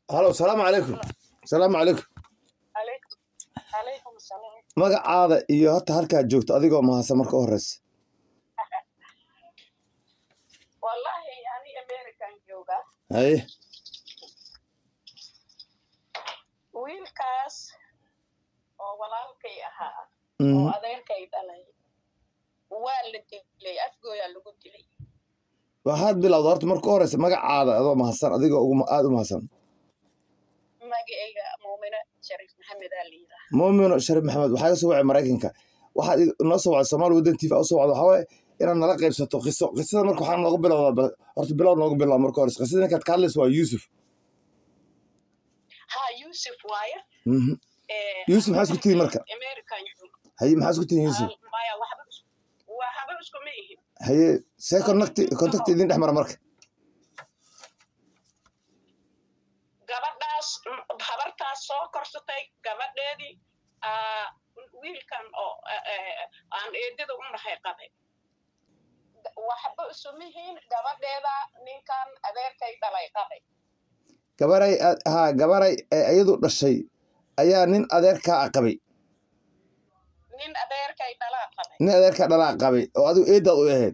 هلا السلام عليكم. السلام عليكم. عليكم السلام. magacaada iyo hata halkaad joogto adigoo mahadsan marka u horeysa. Wallahi ani American jooga. Haye. Wiilkaas oo walaalkay ahaa oo adeerkay dhalay waa la dilay afgooya lagu dilay. waxaad bilowda horta marka u horeysa magacaada adoo mahadsan adigoo aad u mahadsan. magacayga Muumina Sharif Maxamed Aliida. Muumina Sharif Maxamed waxaa soo wacay Mareykanka. waxaad noo soo wacay Soomaali wadan TV oo soo wacay waxa way inaan nala qaybsato qisada marka waxaan noogu bilowdaa horta noogu bilow marka hore qisada ninka ka hadlayso waa Yusuf. ha Yusuf waaye. Yusuf maxaa isku tii marka American. haye maxaa isku tii Yusuf maya waxba isku ma ihin. haye see contact idin dhex mara marka gabadhaas habartaas soo korsatay gabadheedii wiilkan oo aan eedada u nahay qabay waxba isumihiin gabadheeda ninkan adeerkay dhalay qabay gabaray iyadu dhashay ayaa nin adeerkaa qabay nin adeerkay dhalaa qabay oo adigu eedaad u ahayd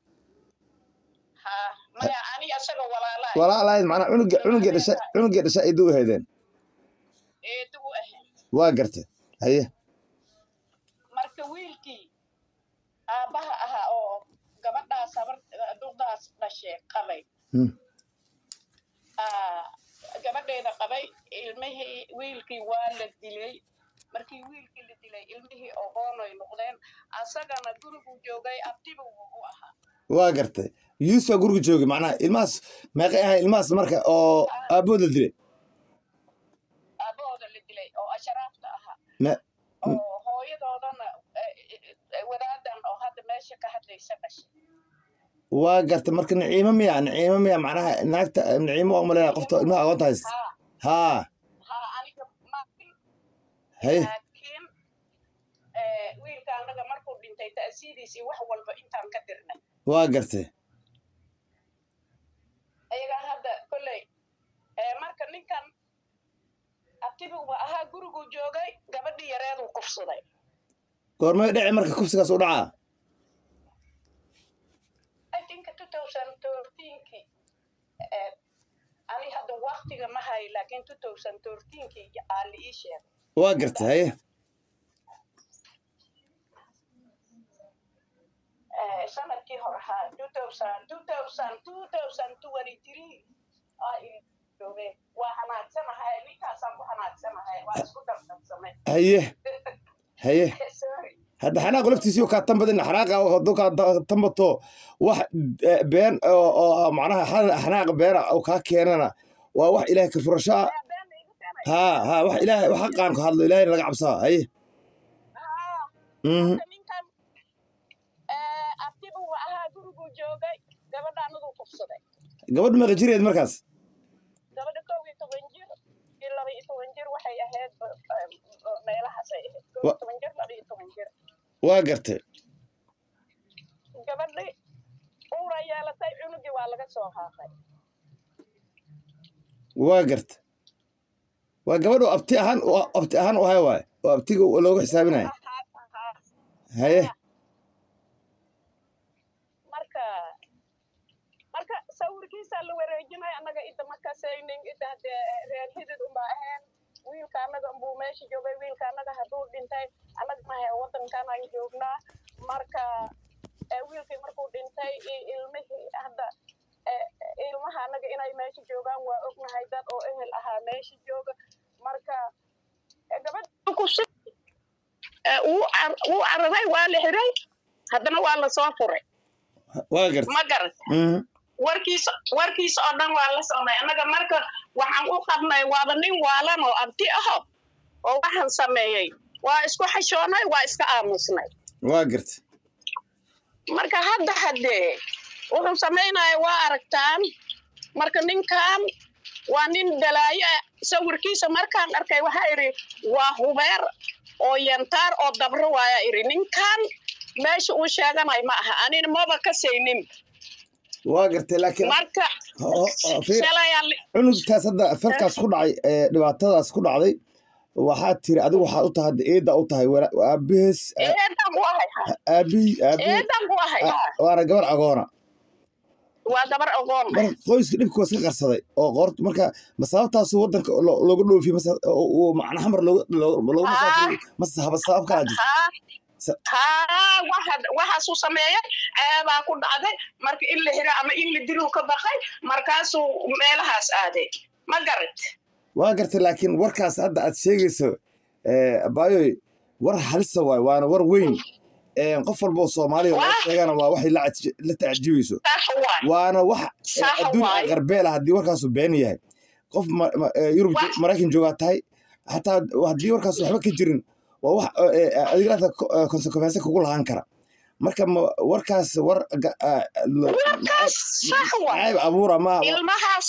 maya ani asaga walaalahayd macnaa cunugii dhasha eedu u ahaydeen eedu u ahayd waa gartay haye marka wiilkii aabbaha ahaa oo gabadhaas duqdaas dhashay qabay gabadheeda qabay ilmihii wiilkii waa la dilay markii wiilkii la dilay ilmihii oo hoonoy noqdeen asagana gurigu joogay abtiba u ahaa waa gartay Yusuf guriga joogay macnaa ilmaas meeqay ahay ilmaas marka oo aabooda dilay oo asharaafta ahaa oo hooyadoodana wadaadan oo hadda meesha ka hadlaysa dhashay waa gartay marka naciimo miya macnaha naagta naciimo waa umaleeyaa qofta ilmaha aqoonta haysta haa aniga haye laakiin wiilka anaga markuu dhintay ta'siidiisii wax walba intaan ka dirnay waa gartay ayaga hadda kolley marka ninkan abtibuba ahaa gurigu joogay gabadhii yareeduu kufsaday goormay dhici marka kufsigaas u dhacaa I think 2013 ani hadda waqtiga ma hay laakiin 2013 aan la ii sheegay waa gartay haye sanadkii hore ahaa 2023 waa xanaagsanahay ninkaasaan ku xanaagsanahay waa isku dardarsamay haye hadda xanaaq laftiisii kaa tan badin xanaaqa hadduu kaa tambato wax been oo macnaha xanaaq beena oo kaa keenana waa wax ilaahay ka furashaa wax ilaahay wax xaqaan ku hadlo ilaahay laga cabsaa haye ninkan abtibu ahaa gurigu joogay gabadhaanaduu kufsaday gabadh meeqa jireed markaas gabadha 12 jir iyo 12 jir waxay ahayd meelahaasay ahayd 12 jir 12 jir waa gartay gabadhi uura yeelatay cunugii waa laga soo haaqay waa gartay waa gabadhu abti ahaan u hay waay oo abtiga loogu xisaabinayo haye marka sawirkiisa la wareejinay anaga inta markaasaynin inta reer hidid uma ahayn wiilka anaga buu meesha joogay wiilka anaga hadduu dhintay anaga mahay wadankan aan joognaa marka wiilkii markuu dhintay ilmihii hadda ilmaha anaga inay meesha joogaan waa ognahay dad oo ehel ahaa meesha jooga marka gabadh wuu cararay waa la xiray haddana waa la soo furay waa gartay ma garat warkiisa oo dhan waa la socnay anaga marka waxaan u qabnay waaba nin waalan oo abti aho oo waxaan sameeyey waa isku xashoonay waa iska aamusnay waa gartay marka hadda haddee wuxuu samaynaya waa aragtaan marka ninkan waa nin dalaayo sawirkiisa markaan arkay waxaa idhi waa hubeer oo yantaar oo dabro waaya idhi ninkan meesha uu sheeganay ma aha anina maba ka saynin واقرتي لكن marka في shalayaan عنق تاسد فركاس ku dhacay dhibaatadaas ku dhacday waxaad tiri adigu waxaad u tahay eeda u tahay aabihiis eedan ku ahay aabi eedan ku ahay waana gabar agoona waa gabar agoon mar qoyska dhibku iska qarsaday oo qoort marka masabtaas wadanka looga dhoofiyo oo macna xamar looga masahaba sabab kala jirto waxa soo sameeyay aaba ku dhacday marka in la hiro ama in la dilo ka baqay markaasuu meelahaas aaday ma garat waa gartay laakiin warkaas hadda aad sheegayso baayoy war halisa waana war weyn qof walba oo Soomaaliya oo sheegana waa waxay la tacjiibiso waana wax adduun qarbeel hadii warkaas been yahay qof Yurub Mareykan jooga tahay hatta hadii warkaas waxba ka jirin waa wax adiga consequence kugu lahaan kara marka warkaas war ayb abuura ma ilmahaas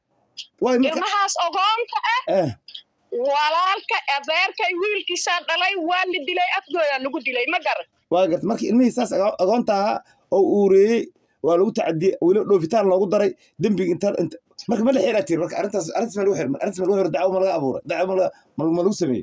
ogoonta walaalka adeerka wiilkiisa dhalay waa la dilay afgooda lagu dilay ma garan waa gart markii ilmihiisaas agoonta oo uureeyay waa lagu tacadiyay wili dhoofitaan loogu daray dambiga inta marka ma la xiraatay marka arintaas ma lagu xir dacwo ma laga abuuray dacwo ma lagu sameeyay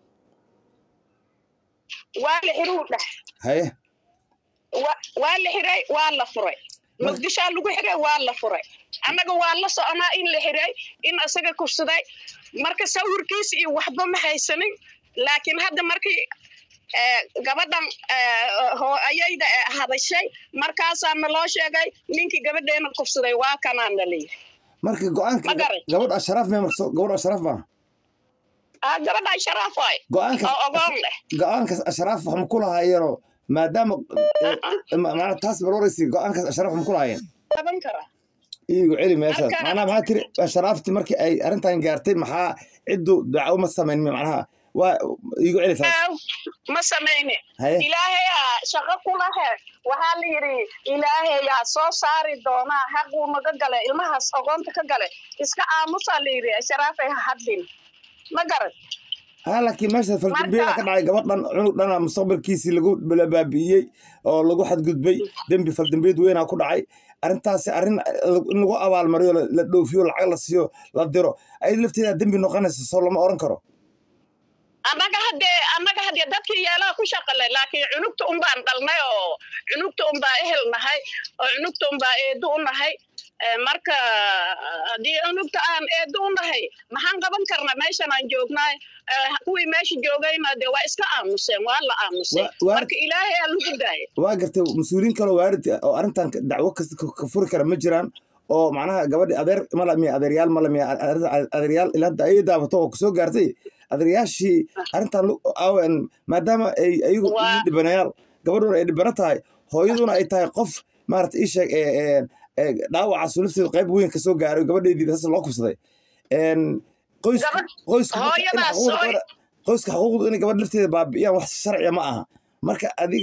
waa la xiru dhax haye waa la xiray waa la furay muqdisho lagu xiray waa la furay annaga waa la soconaa in la xiray in asaga kufsaday marka sawirkiisa iyo waxba ma haysanin laakiin hadda markii gabadhan ayayda hadashay markaasaa naloo sheegay ninkii gabadheena kufsaday waa kanaan dhaliyay marka go'aanka gabadh ashraaf ma gabadha ashraaf waay go'aanka ashraaf wax ma ku lahaayeenoo maadaama macna taas baroraysi go'aankaas ashraaf ma ku lahaayeen qaban kara iigu celi meeshaas macnaha maxaa tiri ashraafti markii ay arrintan gaartay maxaa ciddu dacwo ma samayn macnaha waa iigu celi taas ma samayne ilaahay shaqo ku lahe waxaa la yiri ilaahay soo saari doona xaqu naga galay ilmahaas ogoonta ka galay iska aamusa la yiri ashraafay hadin ma garan laakiin meesha faldambiga ka dhacay gabadhan cunug dhana mustaqbalkiisii lagu baabi'iyey oo lagu xadgudbay dambi faldambiyeed weyn ku dhacay arrintaasi arrin in lagu abaalmariyo la dhoofiyo lacag la siiyo la diro ay lafteeda dambi noqonayso soo lama oran karo annaga hadee dadkii yeelaha ku shaqalay laakiin cunugta unbaan dhalnay oo cunugta unbaa ehel nahay oo cunugta unbaa eedo u nahay marka haddii cunugta aan eedo u nahay maxaan qaban karnaa meeshan aan joognay kuwii meesha joogayna dee waa iska aamuseen waa la aamusay marka ilaahay aa lagu daayay waa gartay mas-uuliyiin kaloo waarid oo arrintan dacwo kasta ka furi kara ma jiraan oo macnaha gabadhi adeer malamiya adeeryaal malamiya adeeryaal ilaa hadda ay daabato oo kusoo gaartay adeeryaashii arrintan maadaama ay ayagu dhibanayaal gabadhuna ay dhibana tahay hooyaduna ay tahay qof maarata ii sheeg dhaawacaas lafteedu qayb weyn kasoo gaaray gabadheedii saas loo kufsaday qoyska xuquuqdu inay gabadh lafteeda baabi'iyaan wax sharciya ma aha marka adiga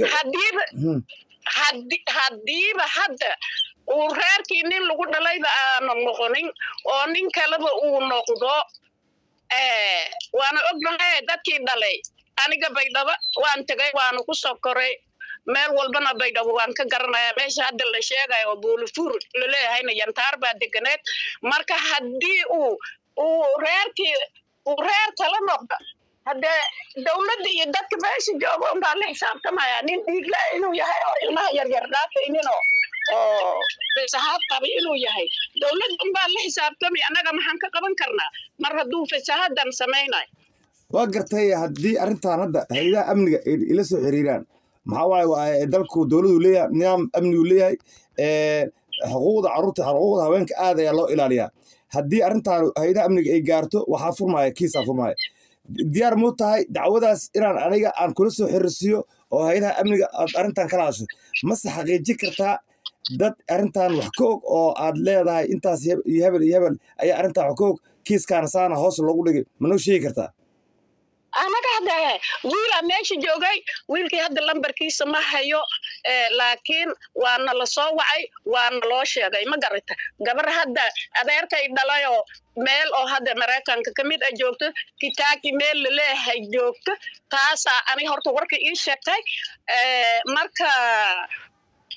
haddiiba hadda uu reerkii nin lagu dhalayba aanu noqonin oo nin kaleba uu noqdo waana ognahay dadkii dhalay aniga baydhabo waan tagay waanu ku soo koray meel walbana baydhabo waan ka garanayaa meesha hadda la sheegayo oo buulifuur laleeyahayna yantaar baa deganeed marka haddii uu reer kala noqdo haddee dawladda iyo dadka meesha jooga unbaa la xisaabtamaya nin dhiigla inuu yahay oo ilmaha yaryar dhaafayninoo oo fasahaad qaba inuu yahay dawladda unbaa la xisaabtamay annaga maxaan ka qaban karnaa mar hadduu fasahaadan samaynayo waa gartay haddii arrintan hadda hay'adaha amniga ila soo xiriiraan maxaa waaye dalku dawladu leeyahay nidaam amnigu leeyahay xuquuqda carruurta xuquuqda haweenka aad ayaa loo ilaaliyaa haddii arrintan hay'adaha amniga ay gaarto waxaa furmaya kiisaa furmaya diyaar muu tahay dacwadaas inaan aniga aan kula soo xiriirsiiyo oo hay'adaha amniga aad arrintan kala hadasho mase xaqiijin kartaa dad arrintan wax ka og oo aad leedahay intaas iyo hebel ayaa arrintan wax ka og kiiskaana saana hoos loogu dhigay ma noo sheegi kartaa anaga hadda wiilaa meesha joogay wiilkii hadda lambarkiisa ma hayo laakiin waana la soo wacay waana loo sheegay ma garata gabar hadda adeerkay dhalayoo meel oo hadda maraykanka ka mid a joogto kitaaki meel laleeyahay joogto taasaa ani horta warka ii sheegtay marka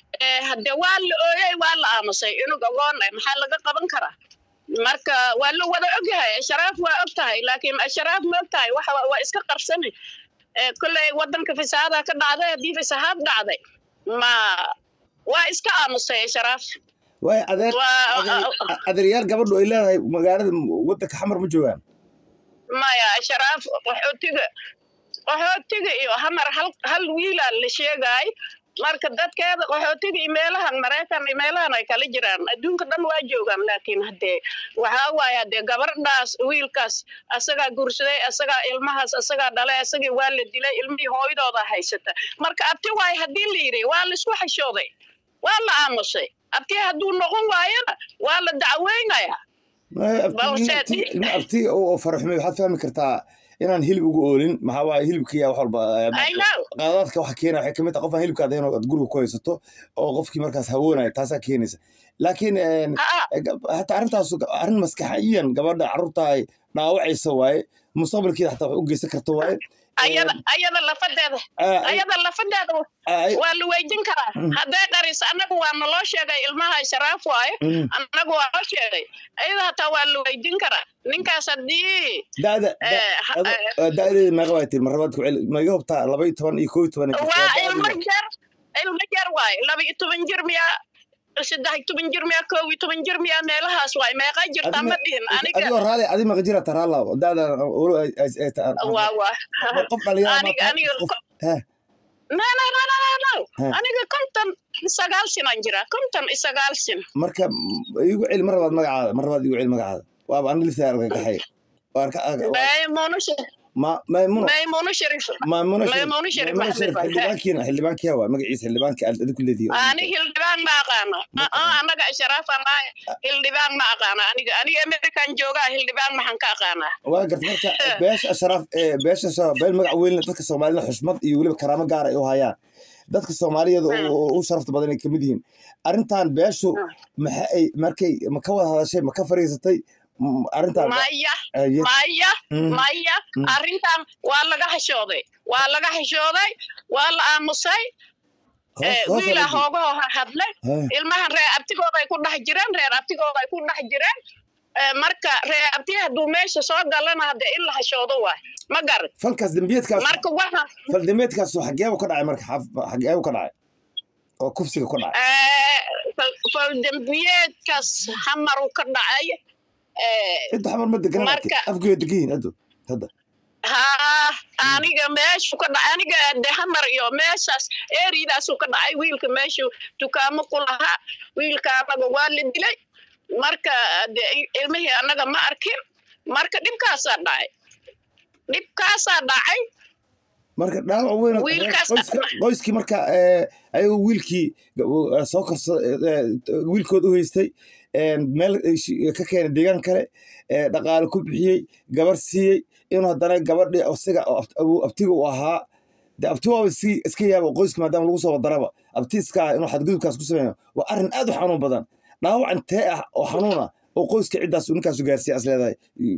hadde waa la ooyay waa la aamusay inuu agoon maxaa laga qaban karaa marka waa la wada ogyahay sharaaf waa ogtahay laakiin sharaaf ma ogtahay waxa waa iska qarsanay kullay wadanka fasaada ka dhacday hadii fasaad dhacday ma waa iska aamusay sharaaf way adeeryaal gabadhu ay leedahay magaalada wadanka xamar ma joogaan maya sharaaf qaxootiga iyo hamar hal wiila la sheegay marka dadkeeda qaxootiga meelahan Mareykan meelahan ay kala jiraan adduunka dhan waa joogaan laakiin hadee waxa waay hadee gabadhaas wiilkaas asaga guursaday asaga ilmahaas asaga dhalay asaga waa la dilay ilmihii hooyadooda haysata marka abti waay hadii la yiri waa la isku xishooday waa la aamusay abti haduu noqon waayana waa la dacweynaya abti oo farxumay waxaad fahmi kartaa inaan hilib ugu oolin maxaa waaye hilibkiya wax walba qaadaadka waxa keenaya waxay kamid tahay qof aan hilibkaada inuu guriga ku haysato oo qofkii markaas hawoonaya taasaa keenaysa laakiin hataa arrintaas arrin maskaxiyan gabadha carruurta ay dhaawacaysa waaye mustaqbalkeeda hataa wax u geysan karto waaye ayada lafadeeda waa la weydiin karaa hadday qaris anagu waa naloo sheegay ilmaha sharaaf waaye anagu waa loo sheegay ayada hataa waa la weydiin karaa ninkaas haddii da'deeda meeqa waay tiri marlabaad ku celi ma iga hubtaa 12 iyo 11 waa ilmo jar waaye 12 jir miyaa 13 jir miyaa 11 jir miyaa meelahaas waay meeqa jirtaa ma dhihin aniga adigoo raali adi meeqa jira taraalaw da'da waa qof dhalinyaro aniga 59 sinan jira 59 sin marka igu celi marlabaad magacaada igu celi magacaada waaba aan lisa argagaxay ميمونة شريف حلبانك يا مقعيس حلبانك أدي كل ذي أنا حلبان ما أقانا أنا كشراف أنا حلبان ما أقانا أنا أمريكان جوجا حلبان ما حنك أقانا وقرت مركا باش أشراف باش أشراف بالمقعوين تذكر الصوماليين حشمت يقولوا كرامة قارة يوهايان dadka Soomaaliyeed oo sharafta badan ay kamid yihiin arintan beeshu maxay markay ma ka wada hadashay ma ka fariisatay arintan maya arintan waa laga xishooday waa la aamusay wiila hoogo hadlay ilmahan reer abtigooda ay ku dhax jireen marka reer abtiga haduu meesha soo galana hada in la xishoodo waay ma garan falkaas dambiyeedkaas marka waxa fal dambiyeedkaas xageeyo ka dhacay marka xageeyo ka dhacay oo kufsiga ku dhacay fal dambiyeedkaas xamaru ka dhacay inta xamar ma degan afgeeyo degan hada aniga meeshu ka dhacay aniga xamar iyo meeshaas eeridaas ka dhacay wiilka meeshu dukaamo ku lahaa wiilka anaga waa la dilay marka ilmihii anaga ma arkin marka dhibkaasaa dhacay marka dhaawac weyn qoyskii marka ayagu wiilkii soo korsaday wiilkood u haystay meel ka keenay deegaan kale dhaqaale ku bixiyey gabar siiyey inuu haddana gabadhii isaga abtiga u ahaa de abti waa iska yaabo qoyska maadaama lagu soo wadaraba abti iska inuu xadgudubkaas ku sameeyo waa arrin aad u xanuun badan dhaawac intee ah oo xanuuna oo qoyska ciddaas ninkaas u gaarsiiya as leedahay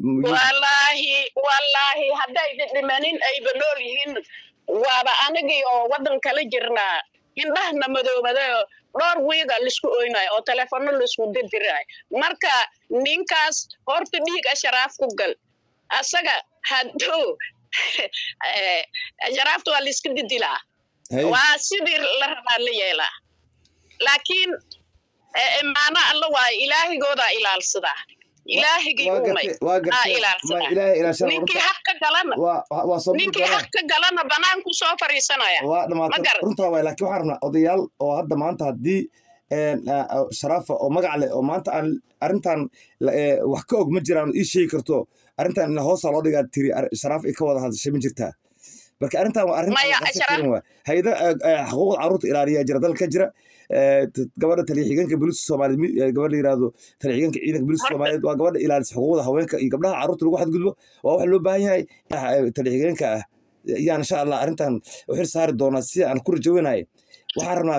wallaahi hadday dhimanin ayba nool yihiin waaba anagii oo waddan kala jirnaa indhahna madoobaday dhowr wiiga laisku oynayo oo telefono laisku dirdiraayo marka ninkaas horta dhiig asharaaf ku gal asaga hadduu asharaafta waa laiska didilaa waa sidii la rabaa la yeelaa laakiin maana alla waayo ilaahigoodaa ilaalsadaa ilaahigii umay ilaalsadaa ninkii xaq ka galana banaanku soo fariisanaya runtaa waay laakiin waxaan rabnaa odayaal oo hadda maanta haddii sharaafa oo magac leh oo maanta aan arrintan wax ka og ma jiraan ii sheegi karto arrintan hoosaa loo dhigaa tiri sharaaf ay ka wada hadashay ma jirtaa marka arrintan waa arrin hay'ada xuquuqda carruurta ilaaliya jira dalka jira gabadha taliya-xigeenka booliska Soomaaliyeed gabadha yiraahdo taliya-xigeenka ciidanka booliska Soomaaliyeed waa gabadha ilaalisa xuquuqda haweenka iyo gabdhaha carruurta lagu xadgudbo waa wax loo baahan yahay taliya-xigeenka ah yaa insha Allah arrintan u xil saari doonaa si aan ku rajaweynahay waxaan rabnaa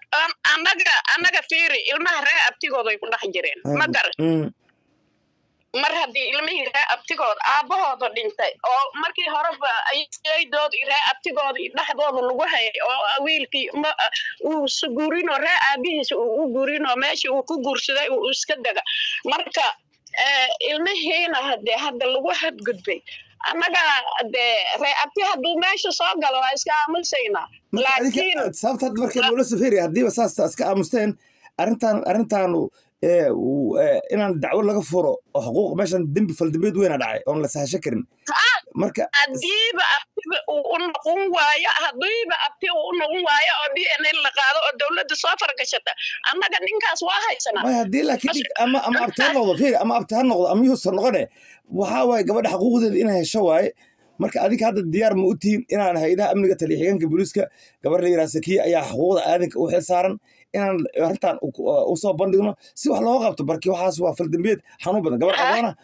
annaga fiiri ilmaha reer abtigooda ay ku dhex jireen ma garan mar haddii ilmihii ree abtigood aabbahooda dhintay oo markii horeba ayaydood ree abtigooda dhexdooda lagu hayay oo wiilkii uu suguurinoo ree aabihiisa uu u guurinoo meeshii uu ku guursaday uu iska dega marka ilmihiina hadee hadda lagu hadgudbay annaga dee ree abti hadduu meesha soo galo waa iska aamusaynaa laakiin sababta hadda markii loola safeeriya haddiiba saas iska aamusteen arrintaanu inaan dacwo laga furo oo xuquuq meeshan dembi faldambeed weyna dhacay oon la sahasho karin marka haddiiba abtiga uu u noqon waayo haddiiba abti uu u noqon waayo oo DNA la qaado oo dowladda soo fargashata annaga ninkaas waa haysanaa way haddii laakiin ama abti ha noqdo fiiri ama abti ha noqdo ama yuusan noqone waxaa waaye gabadha xuquuqdeeda inay hesho waaye marka adiga hadda diyaar ma u tihiin inaan haydaha amniga taliya-xigeenka booliiska gabar la yidhaha Sakiya ayaa xuquuqda aadanka u xil saaran inaan arrintan u soo bandhigno si wax looga qabto barkii waxaas waa faldambeed xanuun badan gabar adoona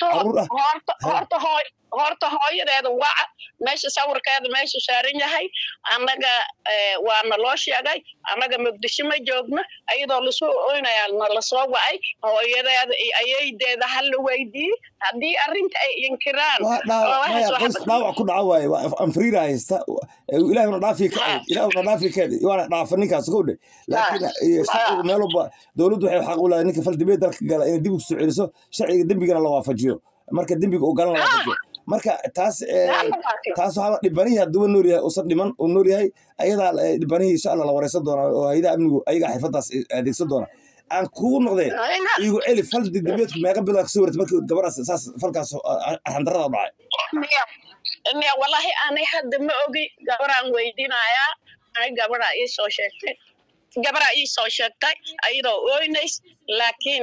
horta hooyadeeda waca meesha sawirkeeda meeshu saaran yahay annaga waana loo sheegay annaga muqdisho ma joogno ayadoo lasoo oynayaa la soo wacay hooyadeeda ayaydeeda hal la weydiiyey haddii arrinta ay inkiraan dhaawac ku dhaca waaye anfariira haysta ilaahuna dhaafi keeda waana dhaafa ninkaas kowdhe laakiin sharcigu meel walba dowladdu waxay xaq u leedahay ninka faldambeed dalka gala inay dib u soo celiso sharciga dembigana la waafajiyo marka dembiga uu galan la waafajiyo marka taas waxaa dhibanihii hadduuba nool yahay usan dhiman uu nool yahay ayadaa dhibanihii insha allah la wareysan doonaa oo haydaha amnigu ayagaa xirfadaas adeegsan doona aan kugu noqdee igu celi fal dambeedku meeqa bilood ka soo wartay markii gabadhaas saas falkaas arxandarada dhacay wallahi aanay hadda ma ogi gabaraan weydiinayaa ay gabadha ii soo sheegtay ayadoo oynays laakiin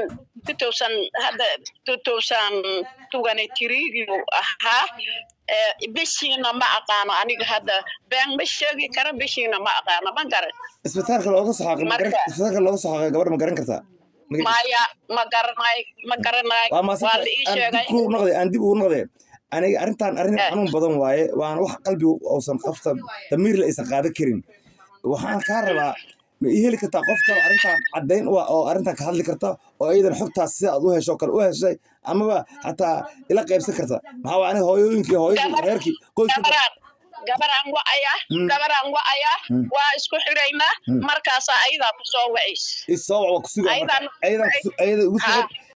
2023 ahaa bishiina ma aqaano aniga hadda been ma sheegi kara bishiina ma aqaano ma garan isbitaalka looga soo xaqay gabar ma garan kartaa maya ma garanay waa la ii sheegay aan dib ugu noqdeen aniga arrintan arrin xanuun badan waaye waana wax qalbigu uusan qafta damiir la aysan qaadan karin waxaan kaa rabaa ma ii heli kartaa qof kale arrintan caddayn oo arrintan ka hadli karta oo iyadan xogtaas sida aad u hesho kale u heshay amaba xataa ila qaybsan karta maxaa waa aniga hooyooyinkii reerkii qoyska gabaraan wacaya waa isku xiraynaa markaasaa ayadaa ku soo wacays isoo wac waa ku sugaa ayada ugu sugan